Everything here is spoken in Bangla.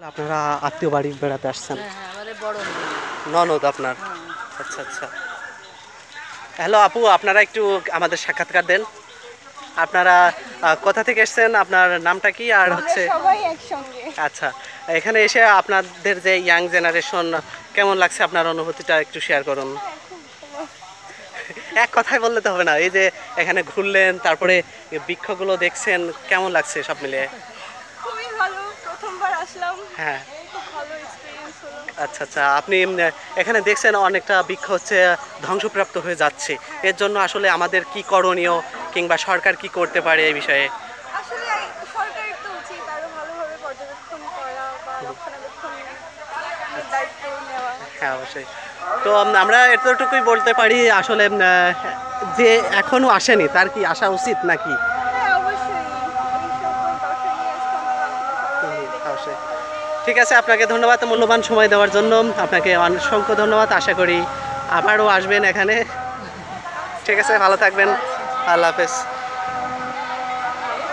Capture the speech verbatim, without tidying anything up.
আপনারা আত্মীয় বাড়ি বেড়াতে আসছেন? হ্যাঁ হ্যাঁ আমাদের বড় ননদ আপনার? আচ্ছা আচ্ছা। হ্যালো আপু, আপনারা একটু আমাদের সাক্ষাৎকার দেন। আপনারা আহ, কোথা থেকে এসেছেন, আপনার নামটা কি আর হচ্ছে? সবাই একসঙ্গে। আচ্ছা, এখানে এসে আপনাদের যে ইয়াং জেনারেশন কেমন লাগছে, আপনার অনুভূতিটা একটু শেয়ার করুন। এক কথায় বললে তো হবে না, এই যে এখানে ঘুরলেন, তারপরে বৃক্ষগুলো দেখছেন, কেমন লাগছে সব মিলিয়ে? খুবই ভালো, প্রথমবার আসলাম। হ্যাঁ। খুব ভালো এক্সপিরিয়েন্স হলো। আচ্ছা আচ্ছা, আপনি উম, এখানে দেখছেন অনেকটা বৃক্ষ হচ্ছে ধ্বংসপ্রাপ্ত হয়ে যাচ্ছে, এর জন্য আসলে আমাদের কি করণীয় কিংবা সরকার কি করতে পারে এই বিষয়ে? আসলে সরকারের তো উচিত আরো ভালোভাবে পর্যবেক্ষণ করা বা রক্ষণাবেক্ষণের দায়িত্ব নেওয়া। হ্যাঁ অবশ্যই। তো উম, আমরা এতটুকুই বলতে পারি আসলে উম, আহ, যে এখনো আসেনি তার কি আসা উচিত নাকি? হ্যাঁ অবশ্যই, এই সকল দর্শনীয় স্থানগুলো হুম, আসলে সবাই অবশ্যই। ঠিক আছে, আপনাকে ধন্যবাদ মূল্যবান সময় দেওয়ার জন্য। আপনাকে অসংখ্য ধন্যবাদ, আশা করি আবারও আসবেন এখানে। ঠিক আছে, ভালো থাকবেন, আল্লাহ হাফেজ।